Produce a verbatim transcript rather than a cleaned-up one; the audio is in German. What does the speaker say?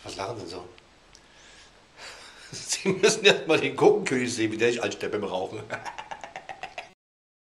Was lachen Sie so? Sie müssen erst mal den Gurkenkönig sehen, wie der sich ansteppt beim Rauchen.